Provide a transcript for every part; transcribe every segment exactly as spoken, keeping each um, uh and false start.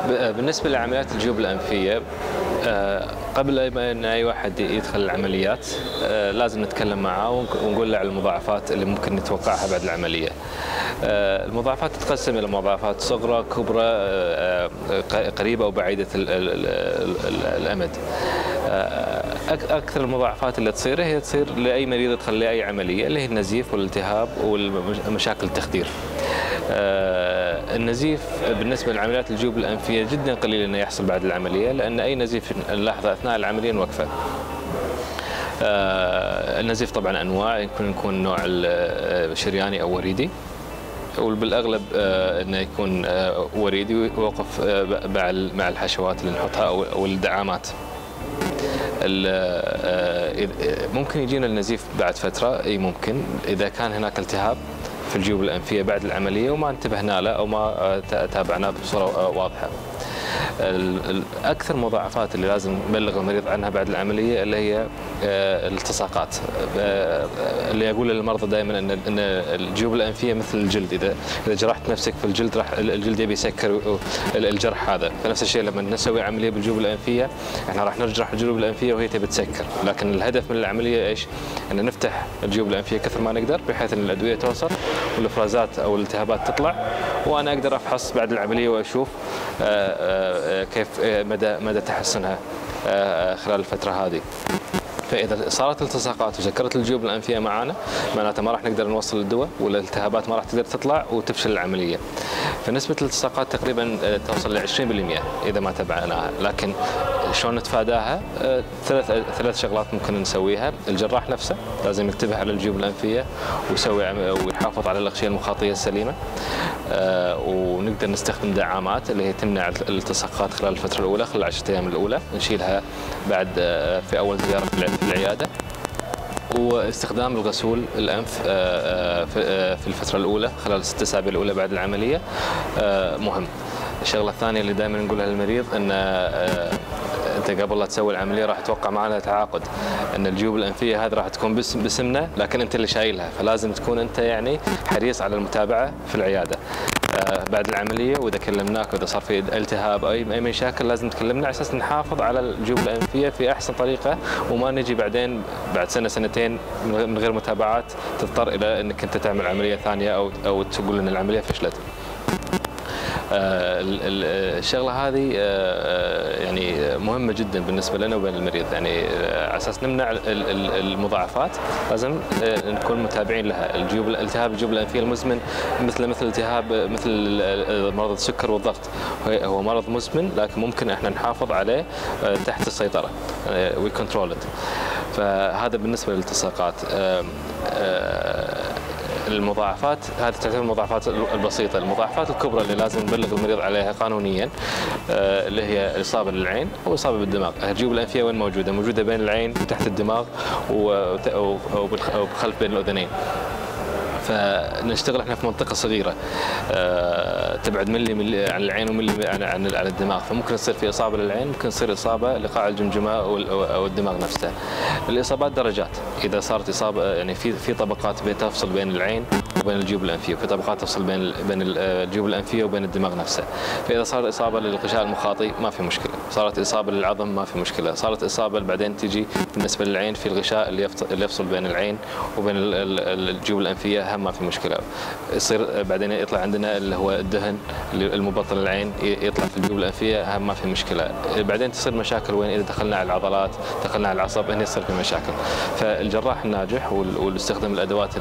بالنسبة لعمليات الجيوب الأنفية، قبل ما أن أي واحد يدخل العمليات لازم نتكلم معاه ونقول له على المضاعفات اللي ممكن نتوقعها بعد العملية. المضاعفات تتقسم إلى مضاعفات صغرى، كبرى، قريبة أو بعيدة الأمد. أكثر المضاعفات اللي تصير هي تصير لأي مريض يدخل لأي عملية، اللي هي النزيف والالتهاب ومشاكل التخدير. النزيف بالنسبة لعمليات الجيوب الأنفية جدا قليل أنه يحصل بعد العملية، لأن أي نزيف نلاحظه أثناء العملية نوقفه. النزيف طبعا أنواع، يمكن يكون نوع الشرياني أو وريدي، وبالأغلب أنه يكون وريدي ويوقف مع الحشوات اللي نحطها أو الدعامات. ممكن يجينا النزيف بعد فترة، أي ممكن إذا كان هناك التهاب في الجيوب الأنفية بعد العملية وما انتبهنا له أو ما تابعناه بصورة واضحة. أكثر مضاعفات اللي لازم نبلغ المريض عنها بعد العملية اللي هي الالتصاقات، اللي يقول للمرضى دائما أن أن الجيوب الأنفية مثل الجلد، إذا إذا جرحت نفسك في الجلد راح الجلد يبي يسكر الجرح هذا، فنفس الشيء لما نسوي عملية بالجيوب الأنفية احنا راح نجرح الجيوب الأنفية وهي تبي تسكر، لكن الهدف من العملية ايش؟ أن نفتح الجيوب الأنفية كثر ما نقدر بحيث أن الأدوية توصل والإفرازات أو الالتهابات تطلع، وأنا أقدر أفحص بعد العملية وأشوف كيف مدى مدى تحسنها خلال الفترة هذه. فإذا صارت التصاقات وسكرت الجيوب الأنفية معانا معناته ما راح نقدر نوصل الدواء، والالتهابات ما راح تقدر تطلع وتفشل العملية. فنسبة الالتصاقات تقريبا توصل ل عشرين بالمئة إذا ما تبعناها، لكن شلون نتفاداها؟ ثلاث ثلاث شغلات ممكن نسويها. الجراح نفسه لازم ينتبه على الجيوب الأنفية ويسوي ويحافظ على الأغشية المخاطية السليمة، ونقدر نستخدم دعامات اللي هي تمنع الالتصاقات خلال الفترة الأولى، خلال العشرة أيام الأولى نشيلها بعد في أول زيارة في العيادة. واستخدام الغسول الأنف في الفترة الأولى خلال الست أسابيع الأولى بعد العملية مهم. الشغلة الثانية اللي دائما نقولها للمريض أن انت قبل لا تسوي العمليه راح توقع معنا تعاقد ان الجيوب الانفيه هذه راح تكون باسمنا، لكن انت اللي شايلها، فلازم تكون انت يعني حريص على المتابعه في العياده بعد العمليه. واذا كلمناك واذا صار في التهاب او اي مشاكل لازم تكلمنا على اساس نحافظ على الجيوب الانفيه في احسن طريقه، وما نجي بعدين بعد سنه سنتين من غير متابعات تضطر الى انك انت تعمل عمليه ثانيه او او تقول ان العمليه فشلت. الشغله هذه يعني مهمه جدا بالنسبه لنا وبين المريض، يعني على اساس نمنع المضاعفات لازم نكون متابعين لها. الجيوب الالتهاب الجيوب الانفيه المزمن مثل مثل التهاب مثل مرض السكر والضغط هو مرض مزمن، لكن ممكن احنا نحافظ عليه تحت السيطره، وي كنترول ات. فهذا بالنسبه للالتصاقات. المضاعفات هذه تعتبر المضاعفات البسيطه. المضاعفات الكبرى اللي لازم نبلغ المريض عليها قانونيا اللي هي الاصابه للعين او اصابه بالدماغ. الجيوب الانفيه وين موجوده؟ موجوده بين العين وتحت الدماغ وبخلف بين الاذنين. فنشتغل احنا في منطقه صغيره تبعد ملي ملي عن العين وملي عن عن الدماغ، فممكن تصير في اصابه للعين، ممكن تصير اصابه لقاع الجمجمه او الدماغ نفسه. الاصابات درجات، اذا صارت اصابه يعني في في طبقات تفصل بين العين وبين الجيوب الانفيه، وفي طبقات تفصل بين بين الجيوب الانفيه وبين الدماغ نفسه. فاذا صار اصابه للغشاء المخاطي ما في مشكله، صارت اصابه للعظم ما في مشكله، صارت اصابه بعدين تجي بالنسبه للعين في الغشاء اللي اللي يفصل بين العين وبين الجيوب الانفيه هم ما في مشكله. يصير بعدين يطلع عندنا اللي هو الدهن اللي المبطن للعين يطلع في الجيوب الانفيه هم ما في مشكله. بعدين تصير مشاكل وين؟ اذا دخلنا على العضلات دخلنا على العصب هنا يصير في مشاكل. فالجراح الناجح واللي يستخدم الادوات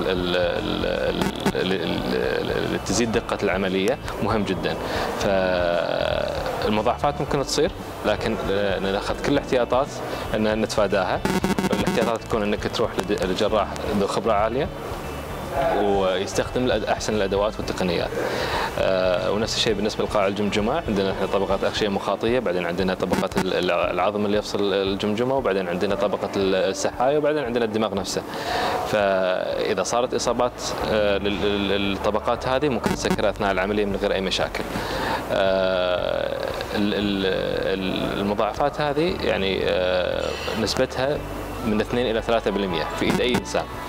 اللي تزيد دقه العمليه مهم جدا. فالمضاعفات ممكن تصير، لكن ناخذ كل الاحتياطات ان نتفاداها. الاحتياطات تكون انك تروح لجراح ذو خبره عاليه ويستخدم احسن الادوات والتقنيات. آه ونفس الشيء بالنسبه لقاع الجمجمه، عندنا احنا طبقات اغشيه مخاطيه، بعدين عندنا طبقه العظم اللي يفصل الجمجمه، وبعدين عندنا طبقه السحايه، وبعدين عندنا الدماغ نفسه. فاذا صارت اصابات آه للطبقات هذه ممكن تسكر اثناء العمليه من غير اي مشاكل. آه المضاعفات هذه يعني آه نسبتها من اثنين إلى ثلاثة بالمئة في ايد اي انسان.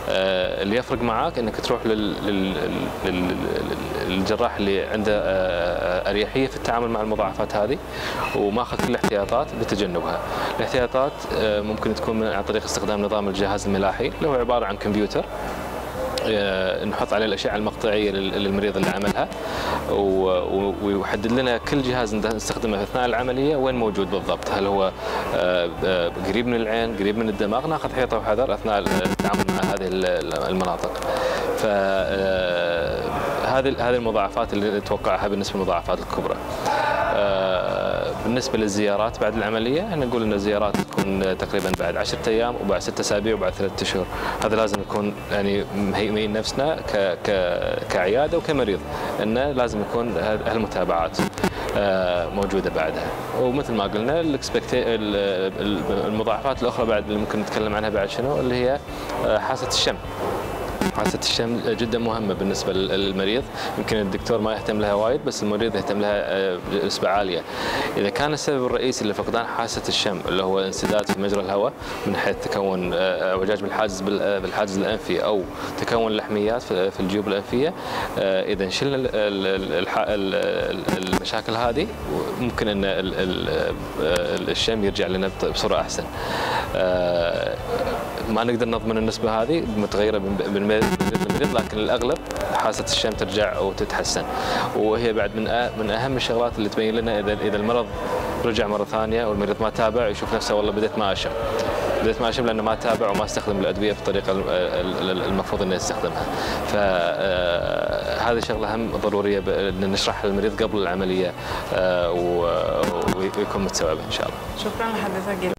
اللي يفرق معاك انك تروح لل- لل- لل- للجراح اللي عنده اريحيه في التعامل مع المضاعفات هذه، وماخذ كل الاحتياطات بتجنبها. الاحتياطات ممكن تكون من عن طريق استخدام نظام الجهاز الملاحي اللي هو عباره عن كمبيوتر نحط عليه الاشعه المقطعيه للمريض اللي عملها، ويحدد لنا كل جهاز نستخدمه اثناء العمليه وين موجود بالضبط، هل هو قريب من العين، قريب من الدماغ، ناخذ حيطه وحذر اثناء التعامل مع هذه المناطق. ف هذه هذه المضاعفات اللي نتوقعها بالنسبه للمضاعفات الكبرى. بالنسبه للزيارات بعد العمليه، احنا نقول ان الزيارات تكون تقريبا بعد عشرة ايام وبعد ستة اسابيع وبعد ثلاثة اشهر. هذا لازم نكون يعني مهيئين نفسنا ك ك كعياده وكمريض انه لازم يكون هالمتابعات موجوده بعدها. ومثل ما قلنا المضاعفات الاخرى بعد اللي ممكن نتكلم عنها بعد شنو، اللي هي حاسه الشم. حاسة الشم جدا مهمة بالنسبة للمريض، يمكن الدكتور ما يهتم لها وايد بس المريض يهتم لها بنسبة عالية. إذا كان السبب الرئيسي لفقدان حاسة الشم اللي هو انسداد في مجرى الهواء من حيث تكون اعوجاج بالحاجز بالحاجز الأنفي أو تكون لحميات في الجيوب الأنفية، إذا شلنا المشاكل هذه ممكن أن الشم يرجع لنا بصورة أحسن. ما نقدر نضمن النسبة هذه متغيرة بالمريض، لكن الأغلب حاسة الشم ترجع وتتحسن، وهي بعد من من أهم الشغلات اللي تبين لنا إذا إذا المرض رجع مرة ثانية والمريض ما تابع، يشوف نفسه والله بديت ما أشم، بديت ما أشم لأنه ما تابع وما استخدم الأدوية بالطريقة المفروض إنه يستخدمها. فهذه شغلة هم ضرورية إن نشرحها للمريض قبل العملية ويكون متستوعب إن شاء الله. شكرا لحضرتك جدا.